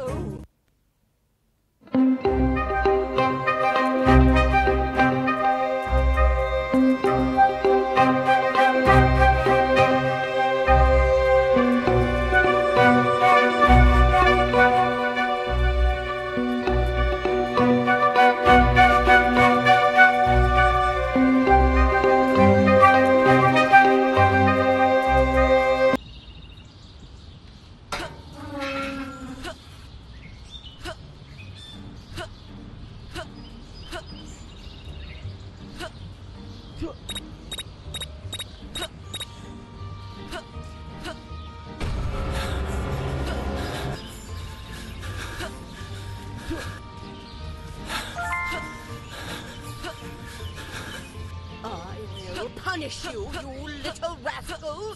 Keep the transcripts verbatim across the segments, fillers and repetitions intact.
Oh. I will punish you, you little rascals!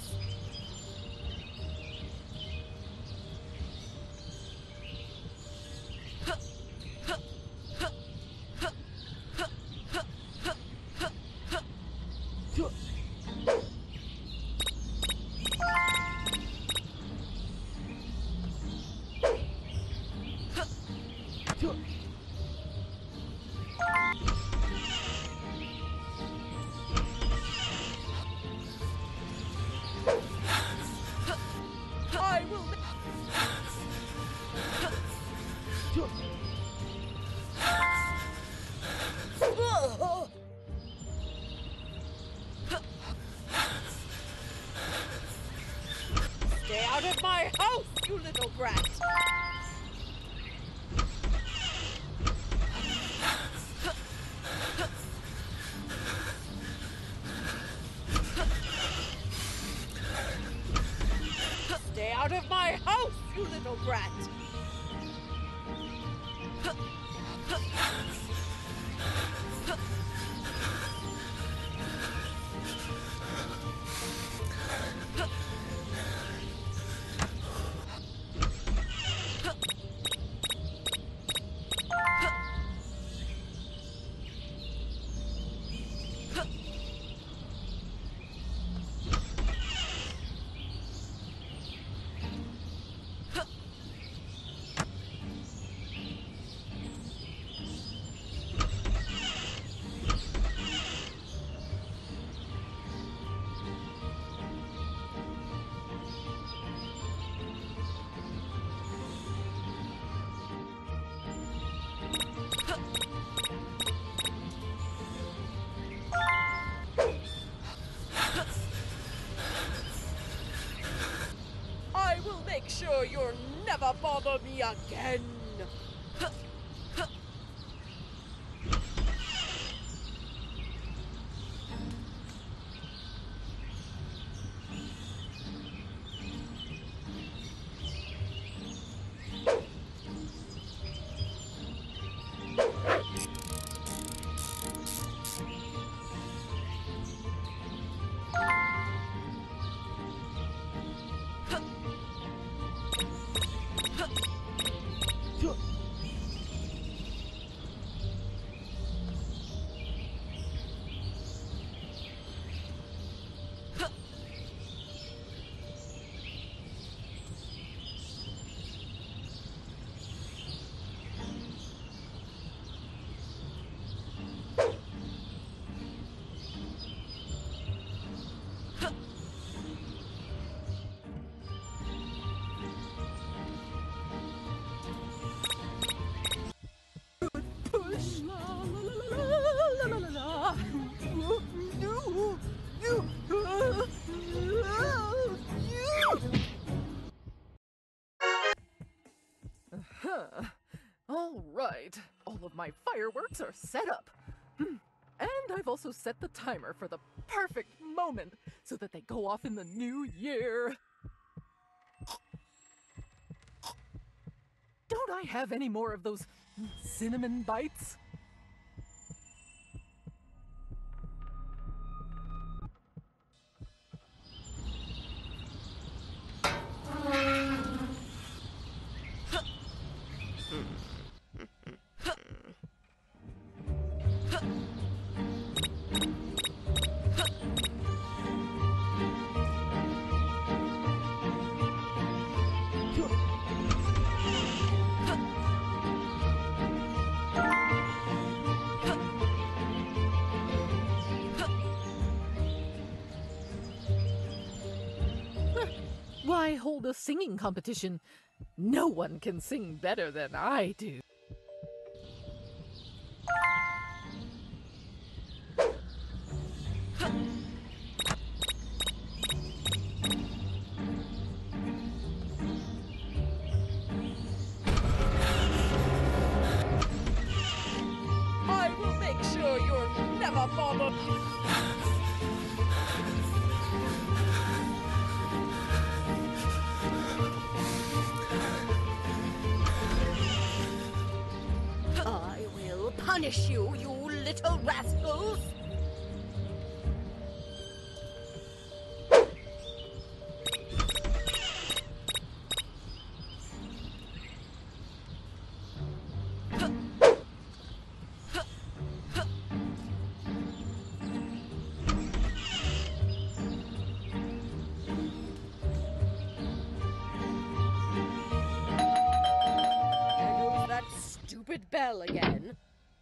I will. Stay out of my house, you little brat! Stay out of my house, you little brat! I will make sure you'll never bother me again. Huh. All right. All of my fireworks are set up. Hmm. And I've also set the timer for the perfect moment so that they go off in the new year. Don't I have any more of those cinnamon bites? singing competition. No one can sing better than I do. I will make sure you're never bothered. I will punish you, you little rascals! There goes that stupid bell again.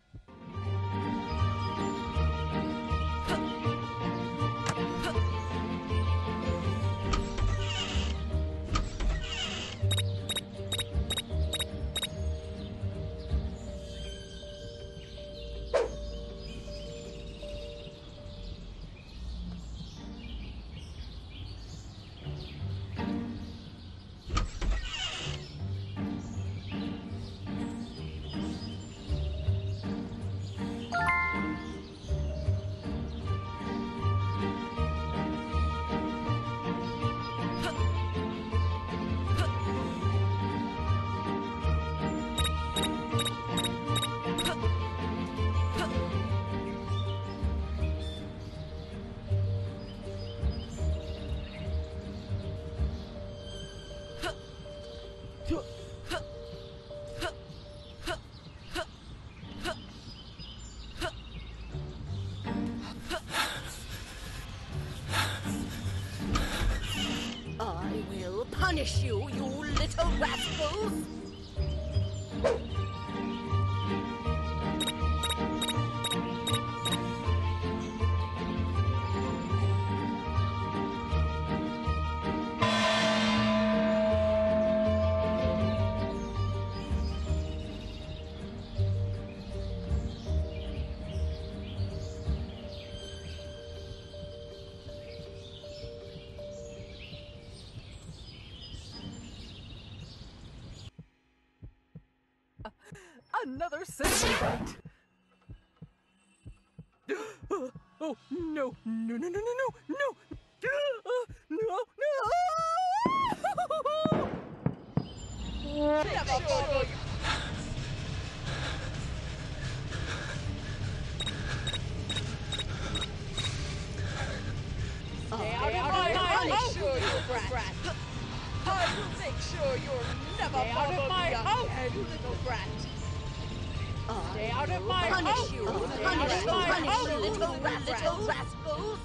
I will punish you, you little rascals! Another cinnamon bite. Oh, no, no, no, no, no, no, no. Uh, no, no. Never bothered. Stay out of my house, you little brat! I will make sure you're never Stay out of my house, you little brat! Stay out of my house! Punish you! Punish you! Punish you, little rat, little rascals!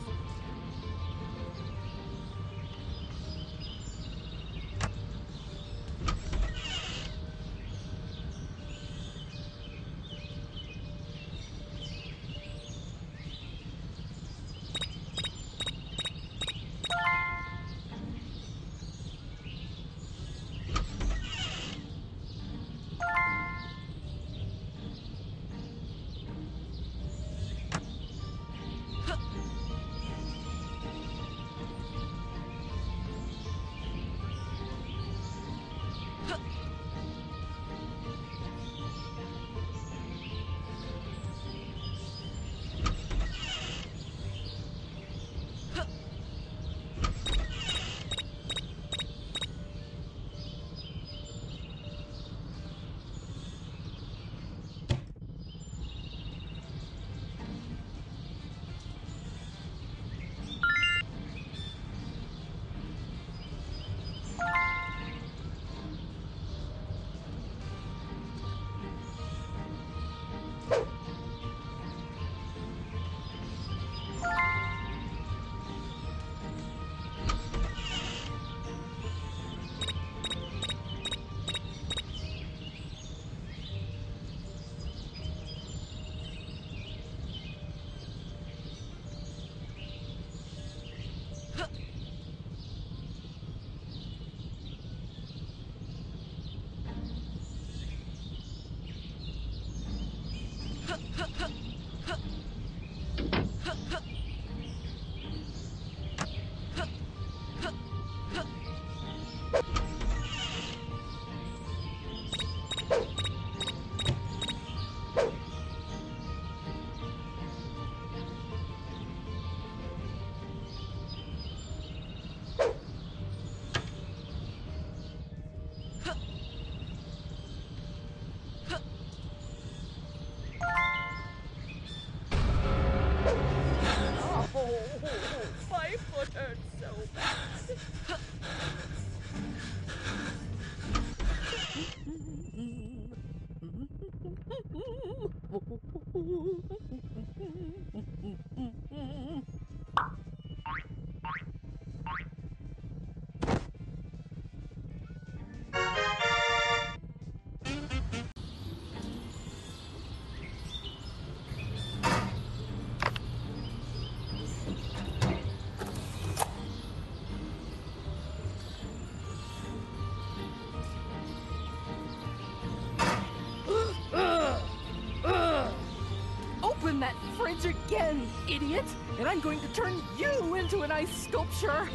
it, and I'm going to turn you into an ice sculpture.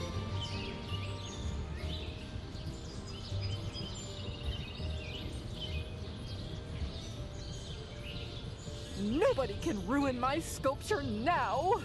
Nobody can ruin my sculpture now!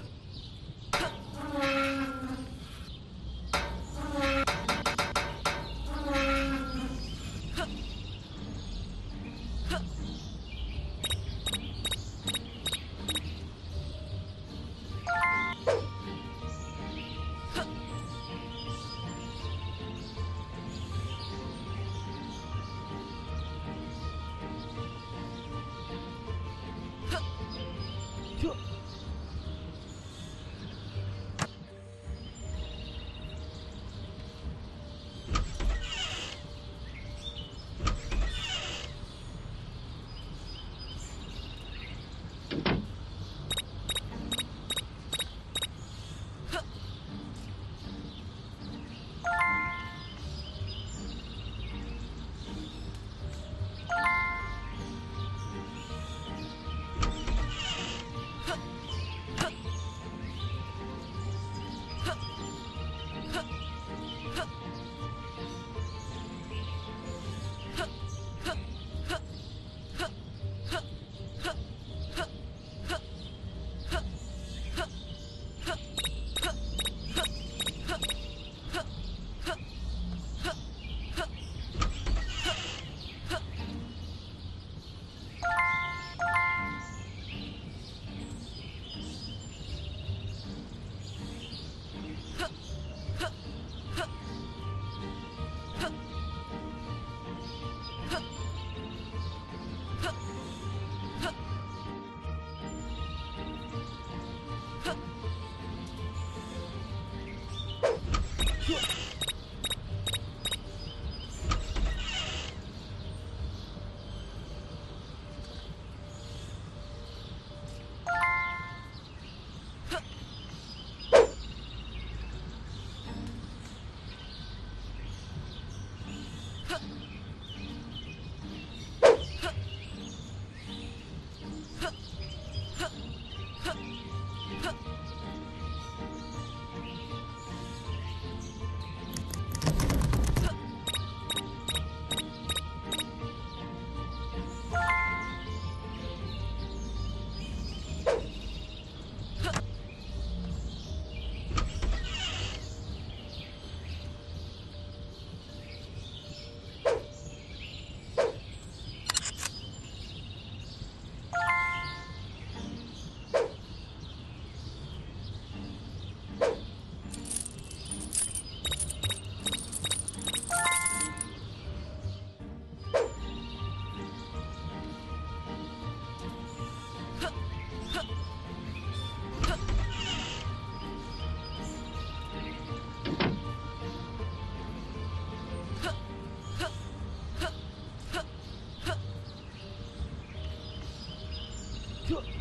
Good.